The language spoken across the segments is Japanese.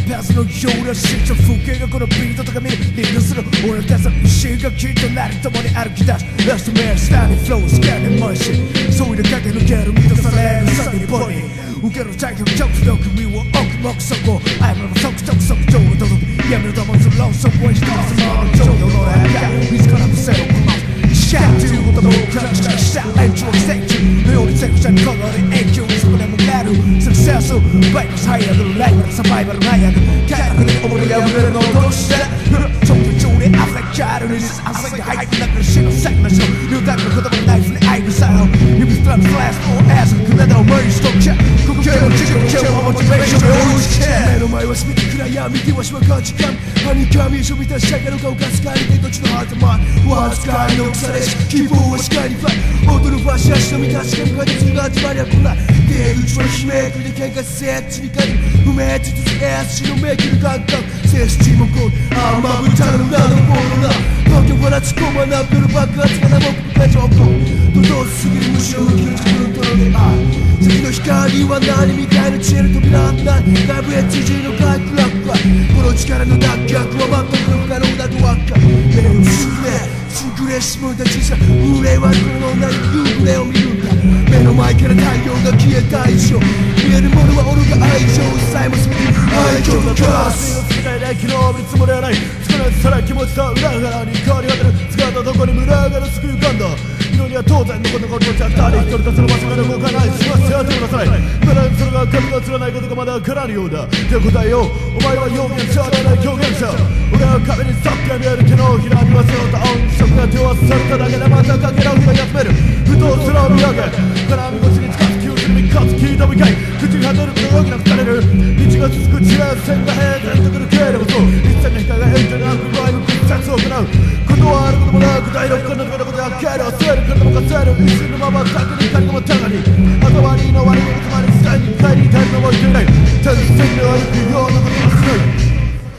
パスのような新風景がこのビートとか見るリードする俺たちの意思がきっとなり共に歩き出すラストメア下にフロースキャンに回しそういう駆け抜ける満たされる先っぽに受ける体力極力身を置く目そこ愛の即即即上を届く闇の玉するローソクを一つもの上のの中自らの背をこますシャーということも感じたした延長成中のようにセクシャルcolorで影響そこでもなるサクセスバイクハイアルライバルサバイバルナイアル快楽に思い破れるのをどうしてちょっと上でアフレキャールに汗が入ってなくる死のサクなしょニュータイプの言葉のナイフに愛のサウン指ストラップフラッシュをアスくなだをメイストッチャー呼吸の授業をモチベーションを打ち消目の前は全て暗闇手はしまか時間ハニカミを満たし上げる顔が使い手どっちのハートマンわずかに残されし希望は視界にフライ踊るファッション足の満たしが向かって次が始まりはこんな出口は悲鳴繰り喧嘩せっちにかり不明地続け足のめきる感覚静止沈黙あまぶたの裏のボールな東京から突っ込まなってる爆発がな僕が上空とどうすぎる虫を受ける自分との出会い次の光は何みたいな知恵の扉はない外部 HG の回クラックはこの力の脱却は全く不可能だと分かる目をつぶれすぐれしむんだ小さ俺はこの女に夕暮れを見るんだ目の前から太陽が消えた以上見えるものは俺が愛情さえも全て愛情のカース世界で昨日見積もりはない少なくさら気持ちと裏腹に変わり果てる姿どこに群がるすぐ浮かんだ色には当然のことが起こっちゃったり一人とその場所が動かないすませ当てくださいまだそれが髪がつらないことがまだ分からぬようだ手を答えようお前は表現者ではない表現者俺は壁に沿って見える手のひらに忘れた青に色が手をされただけでまたかけらを拾い集めるふと空を見上げ金網越しに近づき移る三日月と向かい口に果てると大きな疲れる道が続く違う線が平然とくるけれどもそう一切の光が変化なく場合の屈折を行うことはあることもなく第六感のためのことやける忘れることも数える一瞬のまま先に光がもたがり頭にの悪いことまで伝えに帰りたいのもいけない天線の歩くようなことはしない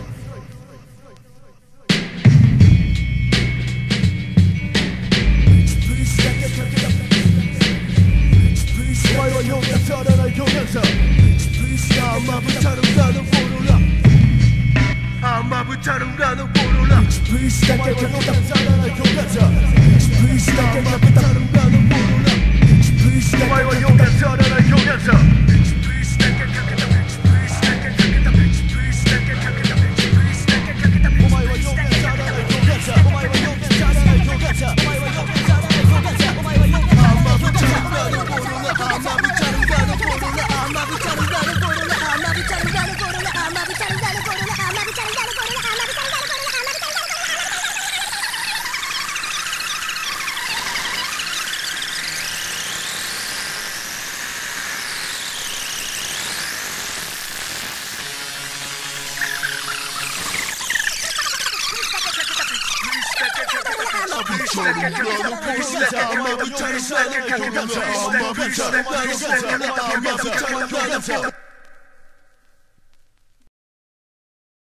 お前は表現者ではない表現者あんまぶたの裏のボロラあんまぶたの裏のボロラお前は表現者ではない表現者あんまぶたの裏のボロラお前は表現者ではない表現者I'm